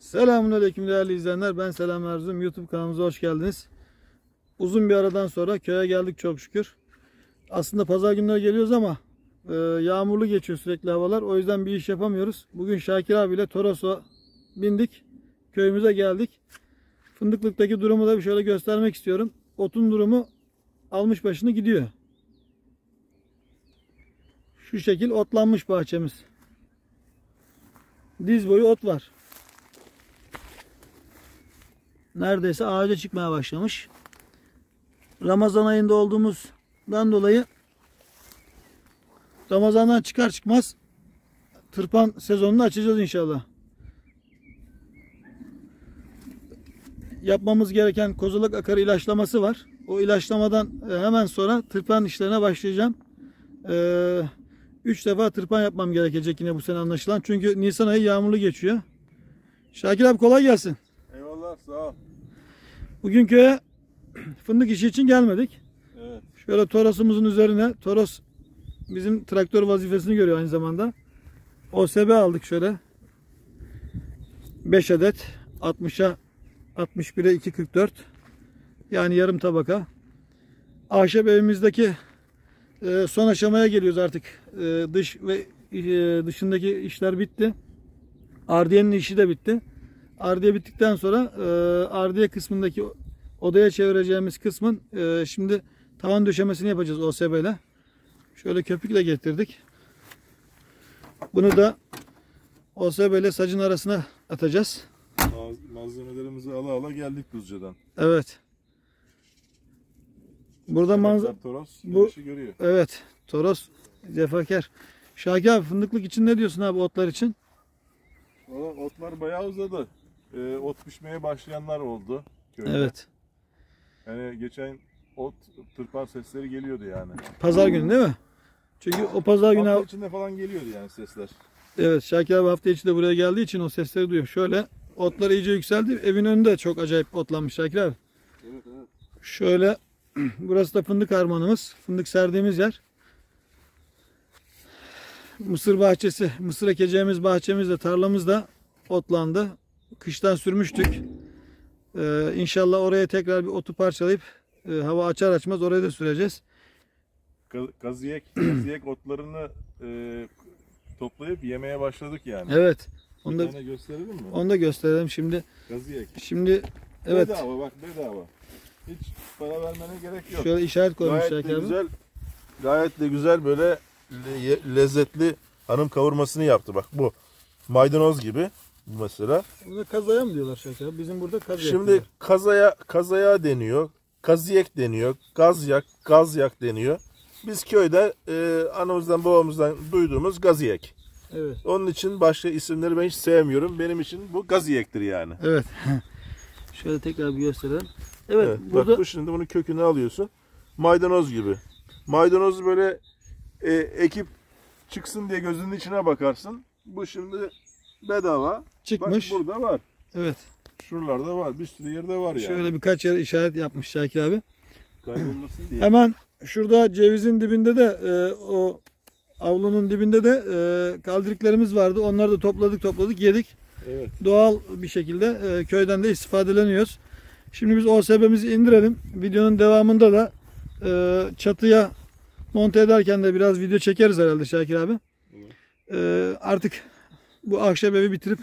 Selamünaleyküm değerli izleyenler. Ben Selam Erzum. YouTube kanalımıza hoş geldiniz. Uzun bir aradan sonra köye geldik çok şükür. Aslında pazar günleri geliyoruz ama yağmurlu geçiyor sürekli havalar. O yüzden bir iş yapamıyoruz. Bugün Şakir abiyle Toros'a bindik. Köyümüze geldik. Fındıklıktaki durumu da bir şöyle göstermek istiyorum. Otun durumu almış başını gidiyor. Şu şekil otlanmış bahçemiz. Diz boyu ot var. Neredeyse ağaca çıkmaya başlamış. Ramazan ayında olduğumuzdan dolayı Ramazan'dan çıkar çıkmaz tırpan sezonunu açacağız inşallah. Yapmamız gereken kozalak akarı ilaçlaması var. O ilaçlamadan hemen sonra tırpan işlerine başlayacağım. 3 defa tırpan yapmam gerekecek yine bu sene anlaşılan. Çünkü Nisan ayı yağmurlu geçiyor. Şakir abi kolay gelsin. Eyvallah, sağ ol. Bugün köye fındık işi için gelmedik. Evet. Şöyle Toros'umuzun üzerine, Toros bizim traktör vazifesini görüyor aynı zamanda. OSB aldık şöyle. 5 adet 60'a 61'e 2.44. Yani yarım tabaka. Ahşap evimizdeki son aşamaya geliyoruz artık. Dış ve dışındaki işler bitti. Ardiyenin işi de bitti. Ardiye bittikten sonra ardiye kısmındaki odaya çevireceğimiz kısmın şimdi tavan döşemesini yapacağız OSB ile. Şöyle köpükle getirdik. Bunu da OSB ile sacın arasına atacağız. Malzemelerimizi ala ala geldik Düzce'den. Evet. Burada manzara Toros bu işi görüyor. evet. Toros cefakar. Şakir abi fındıklık için ne diyorsun abi otlar için? Valla otlar bayağı uzadı. Ot pişmeye başlayanlar oldu köyde. Evet. Yani geçen ot tırpan sesleri geliyordu yani. Pazar günü değil mi? Çünkü o pazar günü Hafta içinde falan geliyordu yani sesler. evet, Şakir abi hafta içi de buraya geldiği için o sesleri duyuyor. Şöyle otlar iyice yükseldi. Evin önünde çok acayip otlanmış Şakir abi. Evet, evet. Şöyle burası da fındık harmanımız. Fındık serdiğimiz yer. Mısır bahçesi, mısır ekeceğimiz bahçemiz de tarlamız da otlandı. Kıştan sürmüştük. İnşallah oraya tekrar bir otu parçalayıp hava açar açmaz oraya da süreceğiz. Kazıyek otlarını toplayıp yemeye başladık yani. Evet. Onu da gösterelim mi? Onu da gösterelim şimdi. Kazıyek. Şimdi evet. Bedava bak, bedava. Hiç para vermene gerek yok. Şöyle işaret koymuş Gayet Şakir de abi. güzel, gayet de güzel böyle lezzetli hanım kavurmasını yaptı. Bak bu maydanoz gibi mesela. Buna kazaya mı diyorlar Şakir abi? Bizim burada kazaya Şimdi diyorlar. kazaya deniyor, kaziyek deniyor, gazyak deniyor. Biz köyde anamızdan babamızdan duyduğumuz gaziyek. Evet. Onun için başka isimleri ben hiç sevmiyorum. Benim için bu gaziyektir yani. Evet. Şöyle tekrar bir gösterelim. Evet, Evet, burada bak bu şimdi bunun kökünü alıyorsun. Maydanoz gibi. Maydanozu böyle ekip çıksın diye gözünün içine bakarsın. Bu şimdi bedava. çıkmış. Bak burada var. Evet. Şuralarda var. Bir sürü yerde var yani. Şöyle birkaç yer işaret yapmış Şakir abi. Kaybolmasın diye. Hemen şurada cevizin dibinde de o avlunun dibinde de kaldırıklarımız vardı. Onları da topladık yedik. Evet. Doğal bir şekilde köyden de istifadeleniyoruz. Şimdi biz OSB'mizi indirelim. Videonun devamında da çatıya monte ederken de biraz video çekeriz herhalde Şakir abi. Artık bu ahşap evi bitirip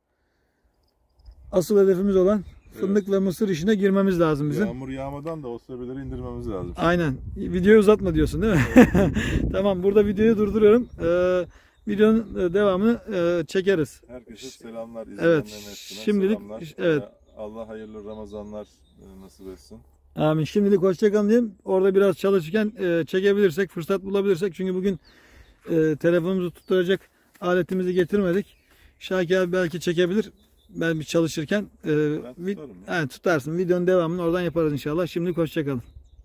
asıl hedefimiz olan fındık ve mısır işine girmemiz lazım bizim. Yağmur yağmadan da o sebeleri indirmemiz lazım. Aynen. Videoyu uzatma diyorsun değil mi? Tamam, burada videoyu durduruyorum. Videonun devamını çekeriz. Herkese selamlar. Evet. Hepsine Şimdilik selamlar. evet. Allah hayırlı Ramazanlar nasip etsin. Amin. Şimdilik hoşçakalın diyeyim. Orada biraz çalışırken çekebilirsek, fırsat bulabilirsek. Çünkü bugün telefonumuzu tutturacak aletimizi getirmedik. Şakir abi belki çekebilir. Ben bir çalışırken yani tutarsın. Videonun devamını oradan yaparız inşallah. Şimdilik hoşçakalın.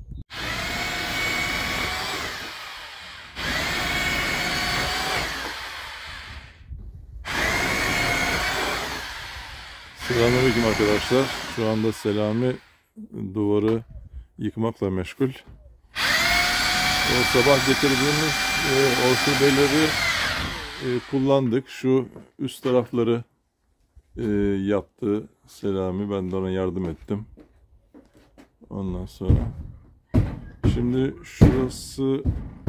Selamünaleyküm arkadaşlar. Şu anda Selami duvarı yıkmakla meşgul. O sabah getirdiğimiz OSB'leri kullandık. Şu üst tarafları yaptı Selami. Ben de ona yardım ettim. Ondan sonra şimdi şurası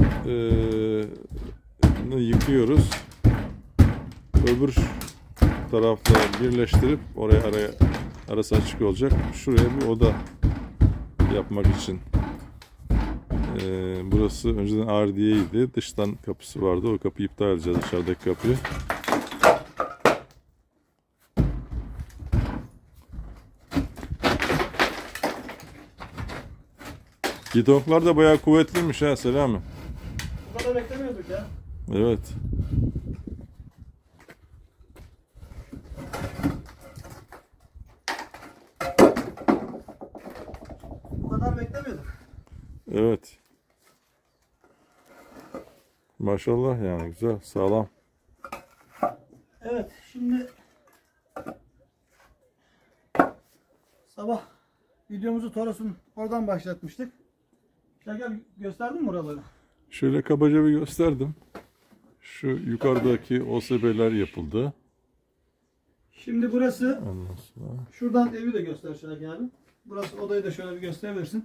yıkıyoruz. Öbür tarafla birleştirip oraya arası açık olacak. Şuraya bir oda yapmak için. Burası önceden ardiyeydi. Dıştan kapısı vardı. O kapıyı iptal edeceğiz, dışarıdaki kapıyı. Gitonklar da bayağı kuvvetliymiş ha Selami. Bu kadar beklemiyorduk ya. Evet. Bu kadar beklemiyorduk. Evet. Maşallah yani güzel, sağlam. Evet, şimdi sabah videomuzu Toros'un oradan başlatmıştık. Şeker gösterdin mi buraları? Şöyle kabaca bir gösterdim. Şu yukarıdaki OSB'ler yapıldı. Şimdi burası, Ondan sonra şuradan evi de göster Şeker abi. Burası, odayı da şöyle bir gösterebilirsin.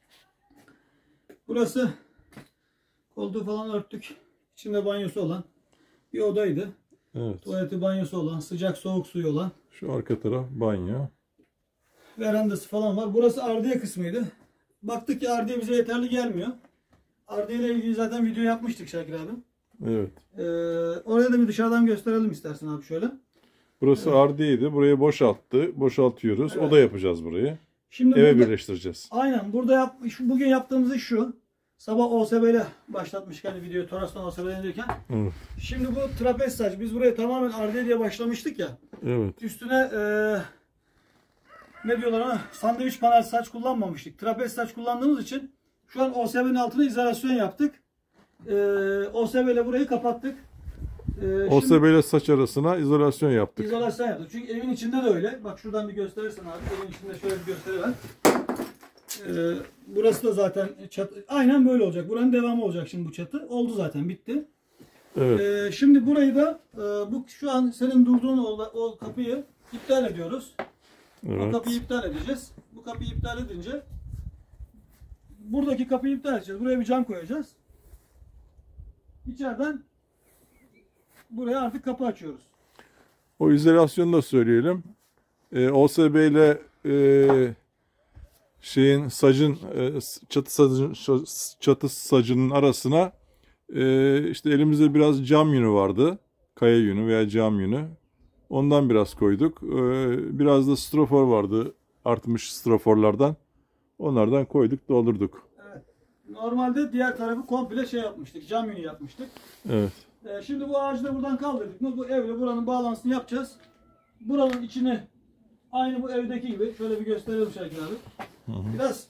Burası koltuğu falan örttük. İçinde banyosu olan bir odaydı. evet. Tuvaleti, banyosu olan, sıcak soğuk suyu olan. Şu arka taraf banyo. Verandası falan var. Burası ardiye kısmıydı. Baktık ki ardiye bize yeterli gelmiyor. Ardiye ile ilgili zaten video yapmıştık Şakir abi. Evet. Oraya da bir dışarıdan gösterelim istersen abi şöyle. Burası ardiydi. Burayı boşaltıyoruz. Evet. Oda yapacağız burayı. Şimdi Eve burada, birleştireceğiz. aynen burada bugün yaptığımız iş şu. Sabah OSB ile başlatmıştık hani videoyu Toros'tan OSB'den derken. Evet. Şimdi bu trapez saç. Biz buraya tamamen ardiye diye başlamıştık ya. Evet. Üstüne ne diyorlar ona? Sandviç panel saç kullanmamıştık. Trapez saç kullandığımız için şu an OSB'nin altına izolasyon yaptık. OSB ile burayı kapattık. OSB ile saç arasına izolasyon yaptık. İzolasyon yaptık. Çünkü evin içinde de öyle. Bak şuradan bir gösterirsen abi. Evin içinde şöyle bir gösteriver. Burası da zaten çatı. Aynen böyle olacak. Buranın devamı olacak şimdi bu çatı. Oldu zaten, bitti. Evet. Şimdi burayı da bu şu an senin durduğun o kapıyı iptal ediyoruz. O Evet. kapıyı iptal edeceğiz. Bu kapıyı iptal edince buradaki kapıyı iptal edeceğiz. Buraya bir cam koyacağız. İçeriden buraya artık kapı açıyoruz. O izolasyonu da söyleyelim. OSB ile çatı sacının arasına işte elimizde biraz cam yünü vardı. Kaya yünü veya cam yünü. Ondan biraz koyduk. Biraz da strafor vardı. Artmış straforlardan. Onlardan koyduk, doldurduk. Evet. Normalde diğer tarafı komple şey yapmıştık. Cam yünü yapmıştık. Evet. Şimdi bu ağacı da buradan kaldırdık mı bu evle buranın bağlantısını yapacağız. Buranın içine aynı bu evdeki gibi şöyle bir gösterelim Şakir abi. Biraz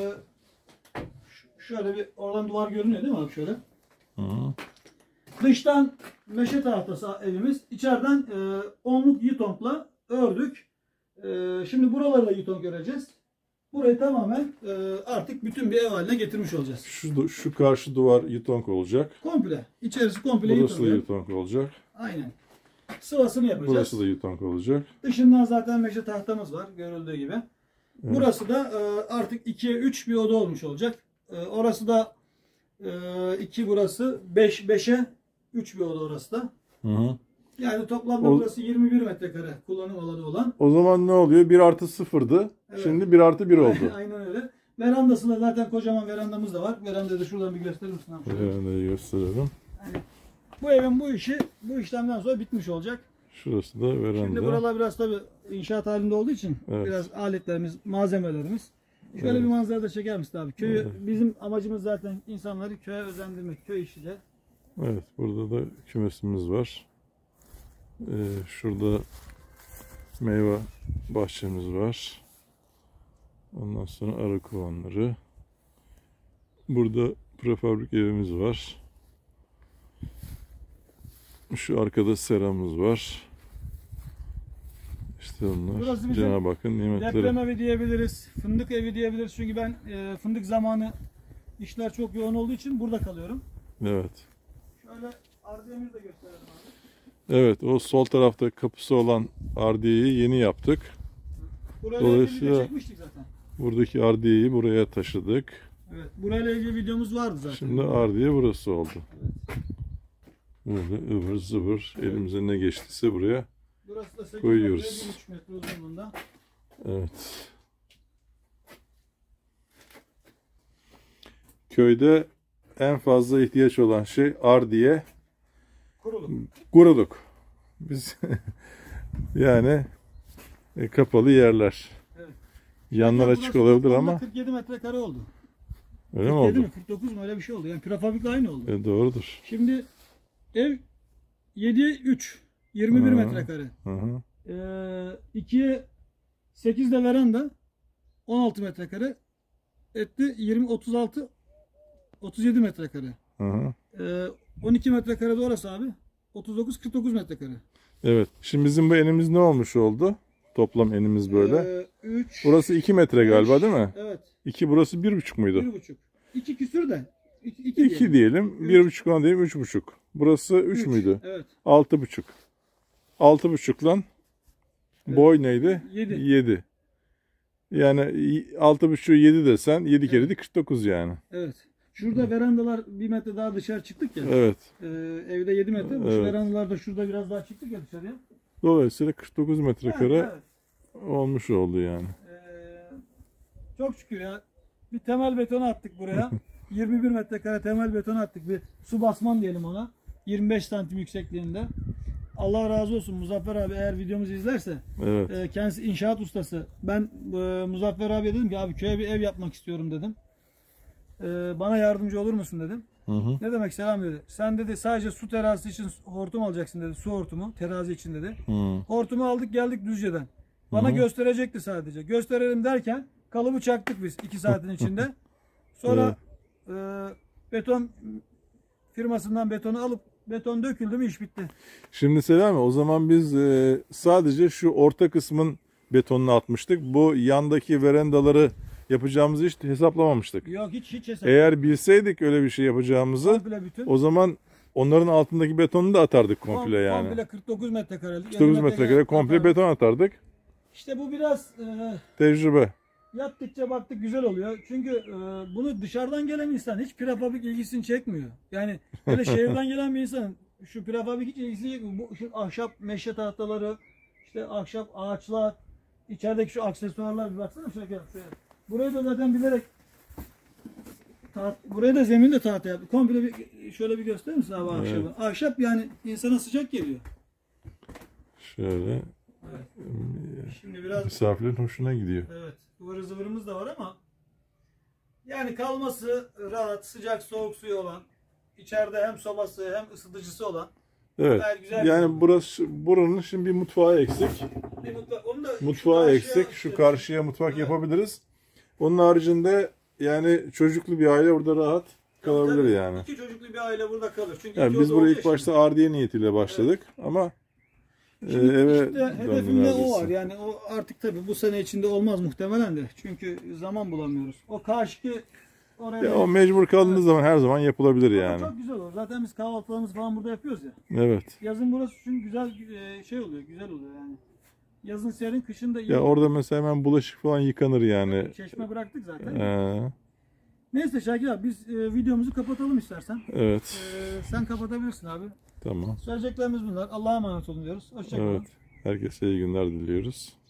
şöyle bir oradan duvar görünüyor değil mi abi şöyle? Hı. Dıştan meşe tahtası evimiz. İçeriden onluk yitonkla ördük. Şimdi buraları da yitonk öreceğiz. Burayı tamamen artık bütün bir ev haline getirmiş olacağız. Şu karşı duvar yutonk olacak. Komple. İçerisi komple Burası da yitonk. yutonk olacak. Aynen. Sıvasını yapacağız. Burası da yutonk olacak. Dışından zaten meşe tahtamız var görüldüğü gibi. Evet. Burası da artık 2'ye 3 bir oda olmuş olacak. Orası da 2 burası 5'e 3 bir oda orası da. Hı hı. Yani toplamda burası 21 metrekare kullanım alanı olan. O zaman ne oluyor? 1+0'dı. Evet. Şimdi 1+1 oldu. Aynen öyle. Verandasında zaten kocaman verandamız da var. Verandayı da şuradan bir gösterir misin abi? Verandayı gösterelim. Yani bu evin bu işlemden sonra bitmiş olacak. Şurası da veranda. Şimdi buralar biraz tabii inşaat halinde olduğu için Evet. biraz aletlerimiz, malzemelerimiz. Şöyle Evet. bir manzara da çeker misin abi? Köyü, Evet. bizim amacımız zaten insanları köye özendirmek, köy işiyle. Evet, burada da kümesimiz var. Şurada meyve bahçemiz var. Ondan sonra arı kovanları. Burada prefabrik evimiz var. Şu arkada seramız var. İşte onlar. Burası bizim Cenab-ı Hakk'ın nimetleri. Deprem evi diyebiliriz, fındık evi diyebiliriz. Çünkü ben fındık zamanı işler çok yoğun olduğu için burada kalıyorum. Evet. Şöyle ardiyemizi de gösterelim abi. Evet, o sol tarafta kapısı olan ardiyeyi yeni yaptık. Burayla Dolayısıyla- ilgili çekmiştik zaten. Buradaki ardiyeyi buraya taşıdık. Evet. Burayla ilgili videomuz vardı zaten. Şimdi ardiye burası oldu. Böyle ıvır zıvır elimize ne geçtiyse buraya. Burası da 8 koyuyoruz. metre, 1,5 metre uzunluğunda. Evet. Köyde en fazla ihtiyaç olan şey ardiye, Kuruluk. kuruluk. Biz yani kapalı yerler. Evet. Yanlar Burası açık olabilir toplamda ama 47 metrekare oldu. öyle mi 47 oldu? mi? 49 mu? Öyle bir şey oldu. Yani prefabrikle aynı oldu. Doğrudur. Şimdi ev 7'ye 3. 21 Hı. metrekare. Hı hı. 2'ye 8 de veranda 16 metrekare. Etti 20, 36, 37 metrekare. Hı hı. 12 metrekare de orası abi. 39, 49 metrekare. Evet. Şimdi bizim bu enimiz ne olmuş oldu? Toplam enimiz böyle. 3. Burası 2 metre galiba değil mi? Evet. 2 burası 1,5 muydu? 1,5. 2 küsür de. 2 diyelim. 1,5 ona diyelim 3,5. Burası 3 müydü? Evet. 6,5. 6,5 lan. Boy neydi? 7. 7. Yani 6,5'u 7 desen 7 kere de 49 yani. Evet. Şurada verandalar 1 metre daha dışarı çıktık ya. Evet. Evde 7 metre. Şu Evet. verandalarda şurada biraz daha çıktık ya dışarıya. Dolayısıyla 49 metrekare Evet. olmuş oldu yani. Çok şükür ya. Bir temel beton attık buraya. 21 metrekare temel beton attık. Bir su basman diyelim ona. 25 santim yüksekliğinde. Allah razı olsun Muzaffer abi eğer videomuzu izlerse. Evet. Kendisi inşaat ustası. Ben Muzaffer abiye dedim ki abi köye bir ev yapmak istiyorum dedim. Bana yardımcı olur musun dedim. Hı hı. Ne demek Selam dedi. Sen dedi sadece su terazisi için hortum alacaksın dedi. Su hortumu terazi için dedi. Hı. Hortumu aldık geldik Düzce'den. Bana gösterecekti sadece. Gösterelim derken kalıbı çaktık biz 2 saatin içinde. Sonra beton firmasından betonu alıp beton döküldü mü iş bitti. Şimdi Selami o zaman biz sadece şu orta kısmın betonunu atmıştık. Bu yandaki verandaları yapacağımızı hiç hesaplamamıştık. Yok hiç hesap. Eğer bilseydik öyle bir şey yapacağımızı Komple bütün. o zaman onların altındaki betonu da atardık komple yani. Komple 49 metrekare. 49 metrekare komple beton atardık. İşte bu biraz Tecrübe. yaptıkça baktık güzel oluyor. Çünkü bunu dışarıdan gelen insan hiç prefabrik ilgisini çekmiyor. Yani böyle şehirden gelen bir insan şu prefabrik hiç ilgisini çekmiyor. Bu şu ahşap meşe tahtaları, işte ahşap ağaçlar, içerideki şu aksesuarlar bir baksana şöyle. Burayı da zaten bilerek buraya da zemin de tahta yaptık. Komple bir şöyle bir gösterir misin abi ahşabı? Evet. Ahşap yani insana sıcak geliyor. Şöyle Şimdi biraz misafirlerin hoşuna gidiyor. evet ıvır zıvırımız da var ama yani kalması rahat, sıcak soğuk suyu olan, içeride hem sobası hem ısıtıcısı olan Evet. gayet güzel. Yani buranın şimdi bir mutfağı eksik. Onu da Mutfağı şu eksik. karşıya- Şu karşıya mutfak Evet. yapabiliriz. Onun haricinde yani çocuklu bir aile burada rahat kalabilir Tabii, yani. 2 çocuklu bir aile burada kalır. Çünkü Yani iki biz oda buraya olduğu ilk başta ardiye niyetiyle başladık ama Şimdi eve işte hedefimde döndü o var. neredeyse. Yani o artık tabii bu sene içinde olmaz muhtemelen de. Çünkü zaman bulamıyoruz. O karşıki oraya Ya o mecbur kalındığı zaman her zaman yapılabilir Ama yani. çok güzel olur. Zaten biz kahvaltılarımızı falan burada yapıyoruz ya. Evet. Yazın burası çünkü güzel şey oluyor, güzel oluyor yani. Yazın serin, kışın da iyi. Ya orada mesela hemen bulaşık falan yıkanır yani. Çeşme bıraktık zaten. Ee, Neyse Şakir abi biz videomuzu kapatalım istersen. evet. Sen kapatabilirsin abi. Tamam. Söyleyeceklerimiz bunlar. Allah'a emanet olun diyoruz. Hoşçakalın. Evet. Herkese iyi günler diliyoruz.